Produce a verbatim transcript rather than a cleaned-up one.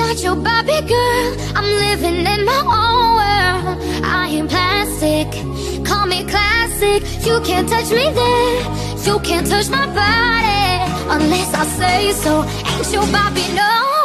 not your Barbie girl, I'm living in my own world. I am plastic, call me classic. You can't touch me there, you can't touch my body unless I say so. Ain't your Barbie, no.